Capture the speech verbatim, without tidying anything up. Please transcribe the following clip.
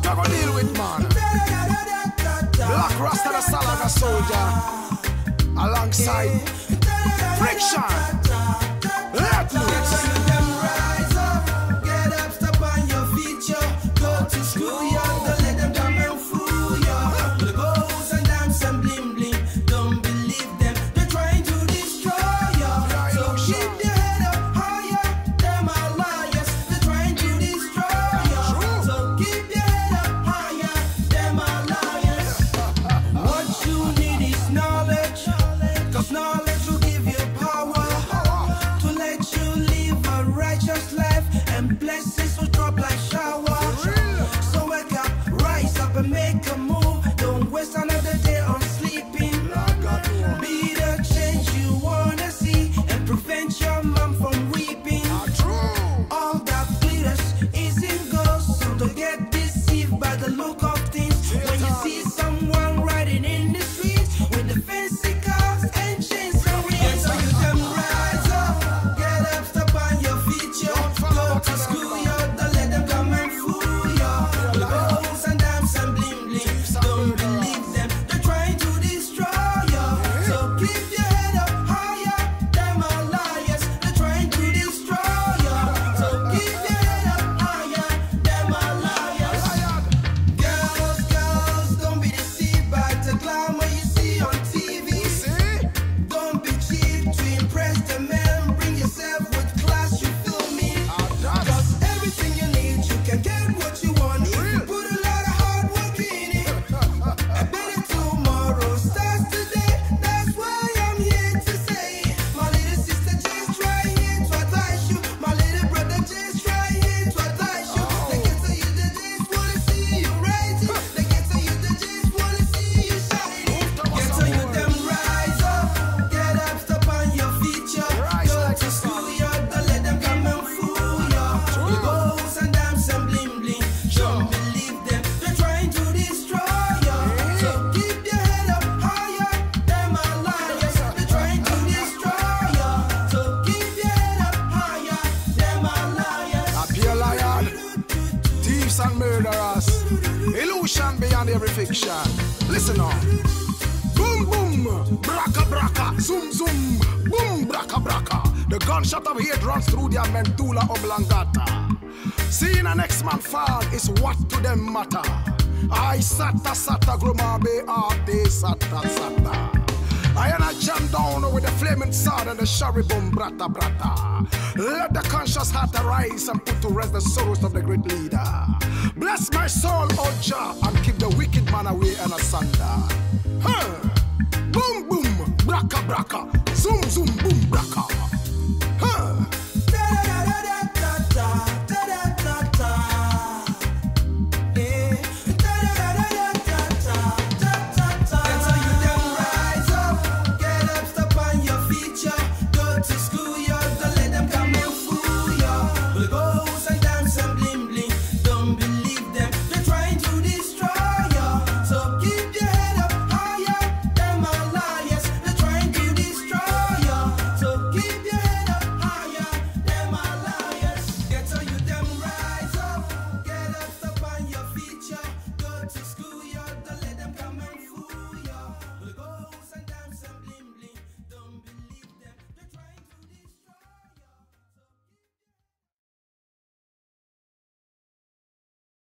you gonna deal with, man? Black Rasta the Salaga soldier, alongside Friction. Let loose. Rise up, get up, step on your feet, yo. Go to school, yo. Don't let them come and fool you. The bows and dance and bling bling. Don't believe them, they're trying to destroy you. So keep your head up higher. Them are liars, they're trying to destroy you. So keep your head up higher. Them are liars. What you need is knowledge, cause knowledge will give you power to let you live a righteous life, and blessings will drop like shower. So wake up, rise up and make a move. Don't waste another day on sleeping. Be the change you wanna see and prevent your mom from reaping. All that glitters isn't gold, so don't get deceived by the look of things. When you see someone riding in the streets with the fancy cars and chains and rings, so you can rise up, get up, step on your feet, yo. Go to school, yo. Don't let them come and fool you. The bows and dance and bling bling. Don't believe them, they're trying to destroy you. So keep your head up higher. Them are liars, they're trying to destroy you. So keep your head up higher. Them are liars. Girls, girls, don't be deceived by the glamour you see on T V. Don't be cheap to impress the men. Bring yourself with class, you feel me? Cause everything you need, you can get what you want if you put a lot of hard work in it. A better tomorrow starts today. That's why I'm here to say, my little sister just right here to advise you. My little brother just right here to advise you. They can tell you they just wanna see you rising. They can tell you they just wanna see you shining. Get to you them rise up, get up, step on your feet, yo. Go to school, yo. Don't let them come and fool you. The bows and dance and bling bling. Don't believe them, they're trying to destroy you. So keep your head up higher. Them are liars, they're trying to destroy you. So keep your head up higher. Them are liars. A pure lion, thieves and murderers, illusion beyond every fiction. Listen on. Boom boom, braka braka, zoom zoom, boom braka braka. The gunshot of hate runs through their medulla oblongata. Seeing an next man fall is what to them matter. I sata sata grumabe arte sata sata. I and I jam down with the flaming sword and the cherubim brata brata. Let the conscious heart arise and put to rest the sorrows of the great leader. Bless my soul, O Jah,